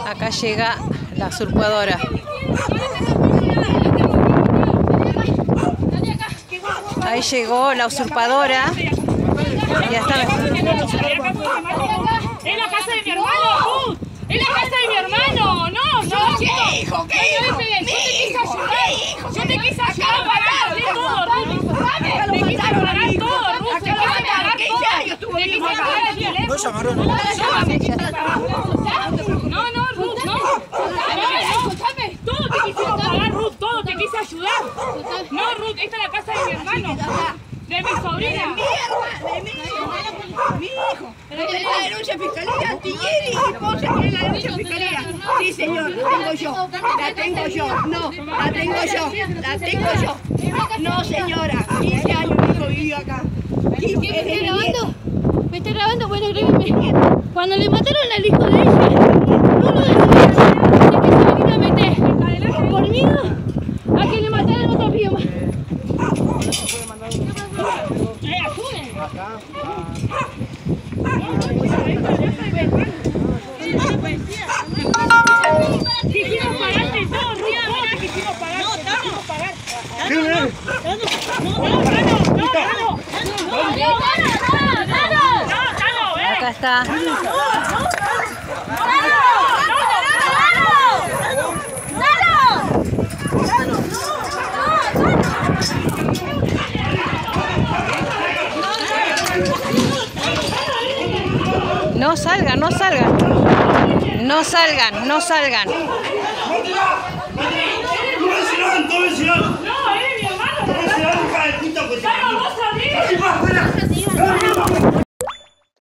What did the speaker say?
Acá llega la usurpadora. Ahí llegó la usurpadora. Ya está. ¡Es la casa de mi hermano, Ruth! ¡Es la casa de mi hermano! ¡No, no! ¿Qué hijo? ¿Qué hijo? Yo te quise ayudar a pagar todo, Ruth. Te quise pagar todo, Ruth. Te quise pagar todo. Te quise pagar el teléfono. No llamaron. No, Ruth, no. Todo te quisimos pagar, Ruth. Todo te quise ayudar. No, Ruth, esta es la casa de mi hermano. De mi sobrina. Mi hijo. ¿Tenés la denuncia de fiscalía? Tilleri y vos tenés la denuncia de fiscalía. Sí, señor, la tengo yo. La tengo yo. No, la tengo yo. La tengo yo. No, señora. 15 años mi hijo vivió acá. ¿Me está grabando? ¿Me está grabando? Bueno, grábeme. Cuando le mataron al hijo de ella, uno de sus hijos se quiso venir a meter. Por miedo a que le mataran otro pío más. Quisimos pagarte todo, Ruth. Todo te quisimos pagar. No, te quisimos pagar. Acá está. No salgan, no salgan. No salgan, no salgan. ¡No mencionaron! ¡No mencionaron! No, eres mi hermano. ¡No mencionaron, hija de puta! ¡Vamos, vos sabés!